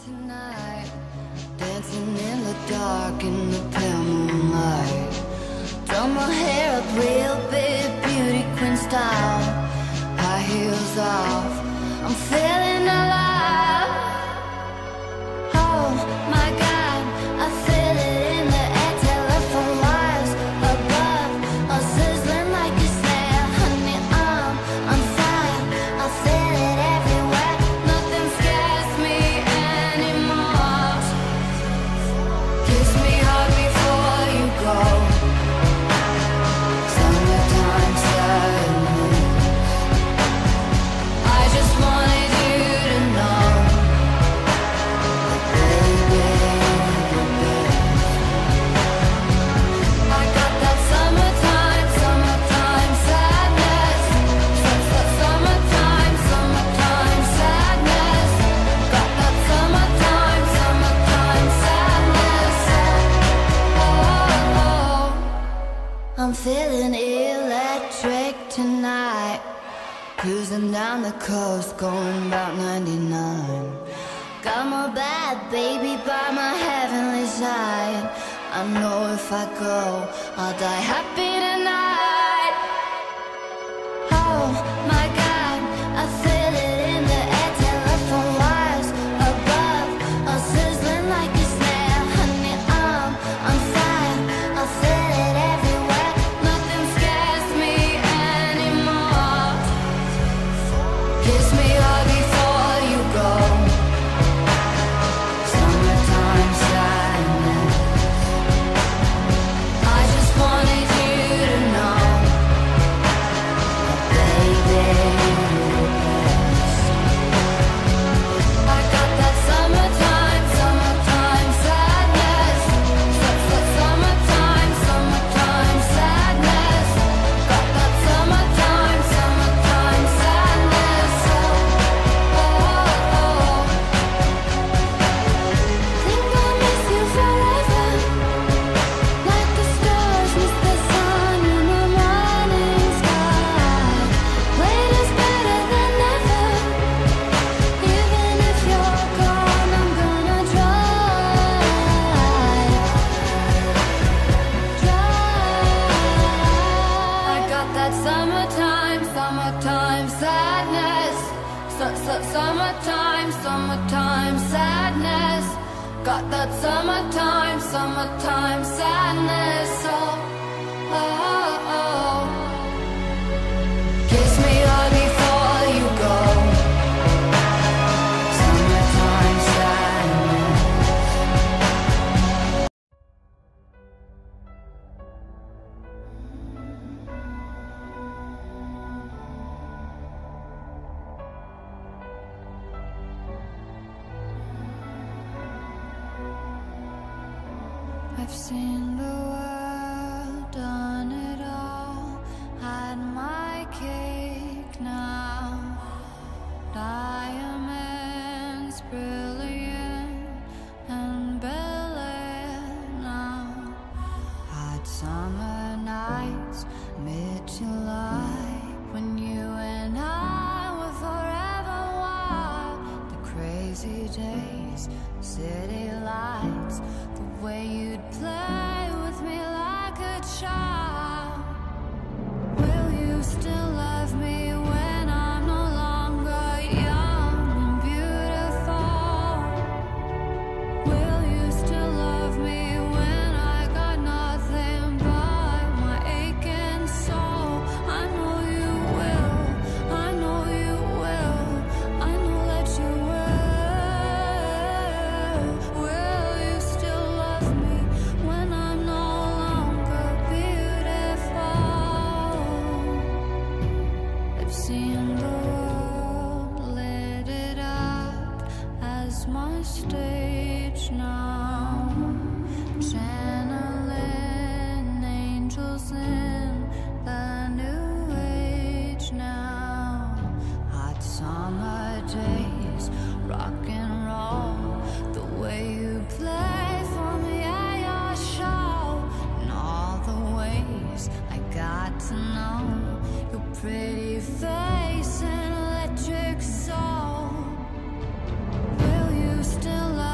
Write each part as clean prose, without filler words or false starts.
tonight, dancing in the dark in the pale moonlight. Done my hair up real big, beauty queen style. High heels off, I'm feeling alive. Oh my God, I feel it in the air. Telephone wires above, all sizzling like a snare. Honey, I'm on fire, I feel it everywhere. Nothing scares me anymore. Kiss me hard before you go. Summertime sadness. I just wanted you to know that baby, you're the best. I got that summertime, summertime sadness. Summertime, summertime sadness. Got that summertime, summertime sadness. Oh, I'm feeling electric tonight. Cruising down the coast, going about 99. Got my bad baby by my heavenly side. I know if I go, I'll die happy tonight. Oh my God, I feel it in the air. Telephone wires above, all sizzling like a snare. Honey, I'm on fire, I feel it everywhere. Nothing scares me anymore. Kiss me hard before you go. Summertime sadness. I just wanted you to know that baby, you're the best. I got that summertime, summertime sadness. Summertime, summertime sadness. Got that summertime, summertime sadness. Think I'll miss you forever, like the stars miss the sun in the morning sky. Wait is better than never. Even if you're gone, I'm gonna try. I got that summertime, summertime sadness. Summertime, summertime sadness. Got that summertime, summertime sadness. Oh. Kiss me hard before you go. Summertime sadness. I've seen the world, done it all, had my cake now. Diamonds brilliant and Bel-Air now. Hot summer nights, mid-July, when you and I were forever wild. The crazy days, city lights, the way you'd play with me like a child. Will you still love me when I'm no longer young and beautiful? Will you still love me when I got nothing but my aching soul? I know you will, I know you will, I know that you will. Will you still love me when I'm no longer beautiful? I've seen the world, lit it up as my stage now. Channeling angels in the new age now. Hot summer days, rock and roll, the way you play for me at your show, and all the ways I got to know your pretty face and electric soul. Will you still love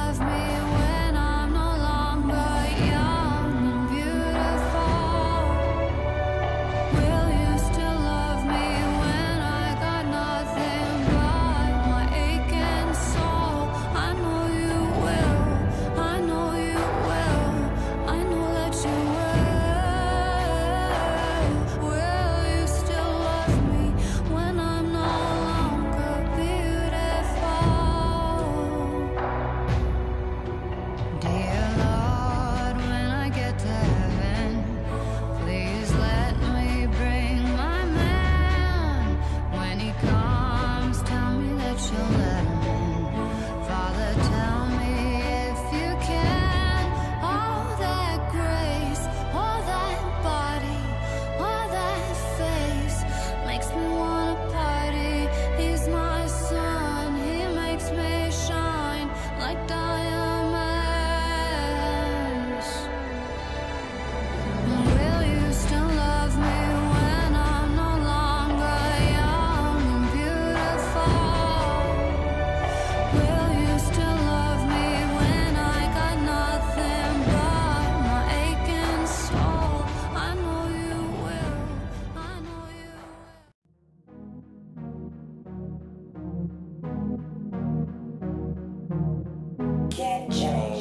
Get Jey.